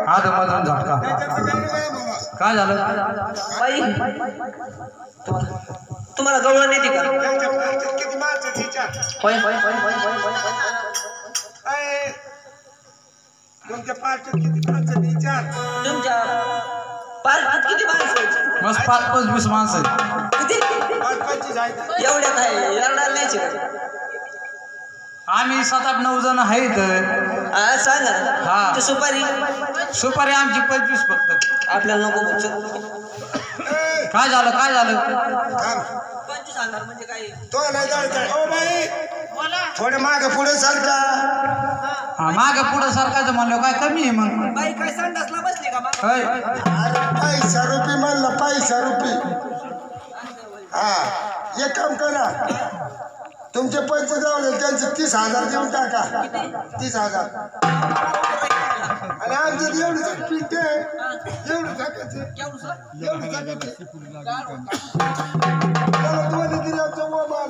आध मधून झटका काय झालं बाई तुम्हाला गवळण येते का किती माणसं तिच्या होय होय होय होय होय अय तुमच्या पार्टीत किती माणसं तिच्या तुमच्या पार्टीत किती माणसं बस 5-20 माणसं किती 5-25 आहेत एवढ्या काय येणार नाही आम्ही 7-8-9 जण आहेत हा सांगा हा. ते सुपारी सुपारी आमची 25 फक्त आपल्याला नको काय झालं 25,000 म्हणजे काय तो नाही जायचं ओ बाई थोडे मागे पुढे सारखा माग पुढे सरकायचं म्हणलं काय कमी आहे मग बाई काय संडासला बसली का मग होय. पैसा रुपये म्हणलं पैसा रुपये हा एक काम करा तुमचे पैसे जाऊ त्यांचे 30,000 देऊन टाका 30,000 आणि आमचं एवढं पीठ एवढं टाकायचं एवढं टाकायचं दोन्ही गिऱ्हाईकाचं मला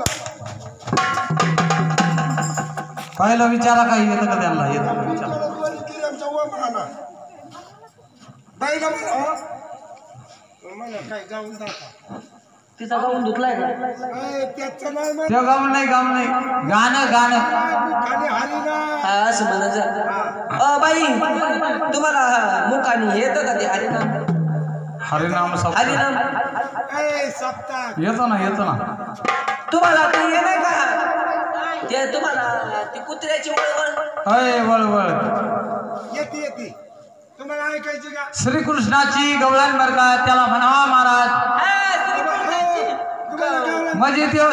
पहिलं विचारा काही येतं का त्यांना येतं का विचारा दोन्ही गिऱ्हाईकाचं मला बाईला मला काय जाऊन टाका तिचा गाऊन धुतलाय का त्याचं नाही म्हणत. ते गाऊन नाही गाणं खाली हाली ना हा असं म्हणायचं बाई तुम्हाला मुकानी येतं का ते हरिनाम हरिनाम सप्ताह हरिनाम सप्ताह येतो ना तुम्हाला ते ये नाही का ते तुम्हाला ती कुत्र्याची वळवळ अय वळ येते तुम्हाला ऐकायची का श्रीकृष्णाची गवळण बरं का त्याला म्हणावा महाराज म्हणजे ते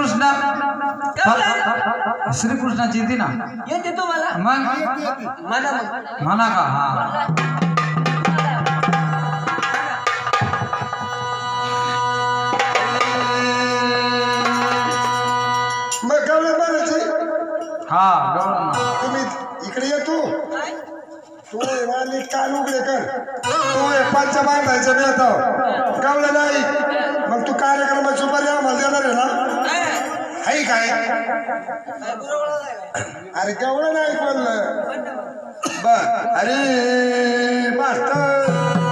श्रीकृष्णाची येते ना येते तुम्हाला मग म्हणा म्हणा का हा मग गवळण बनायची हा गवळण तुम्ही इकडे येतो तू वाली कान उघडे कर तू पंच बांधायचं मी येतो गवळण नाही मग तू कार्यक्रमात सुपारी आम्हाला देणार आहे ना हाय काय अरे गवळण नाही बोललं बर अरे मास्तर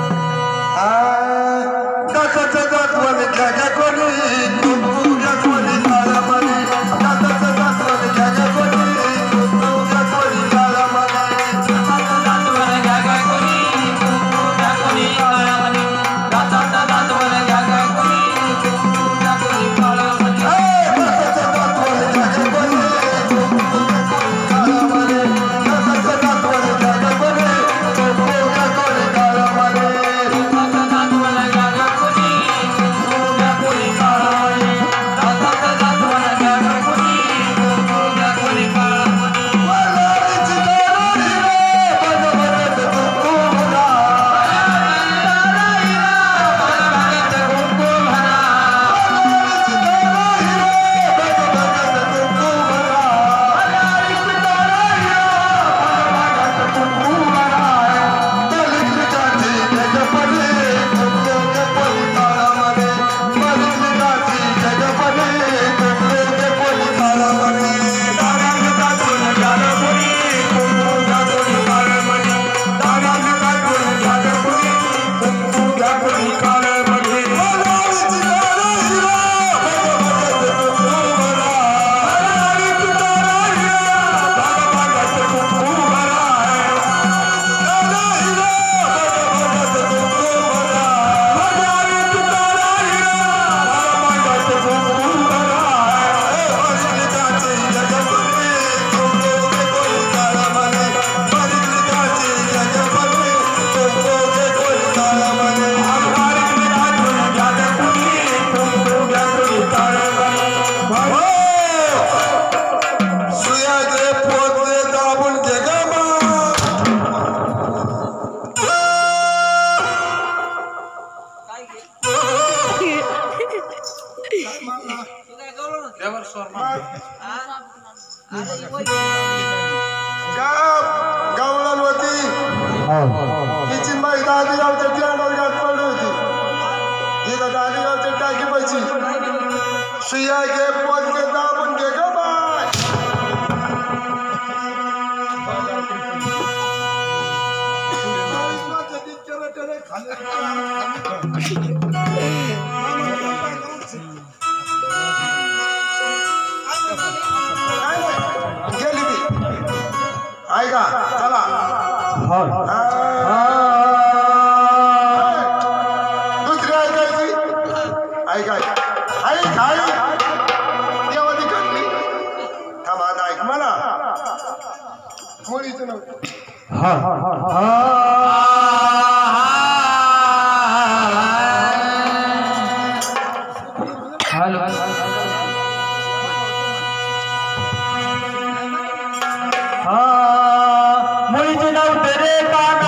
गवळण होती तिची माई दादीगावच्या टेंडावर गाठ पडली होती तिथं दादीगावच्या टाकी पैची सुया घे पोत घे दाबून घे ग बाय गेली ती ऐका चला दुसरी ऐकायची ऐकाय देवानी घडली थांबा आता ऐक मला मुलीचं नाव हॅलो मुलीचे नाव तेरे कान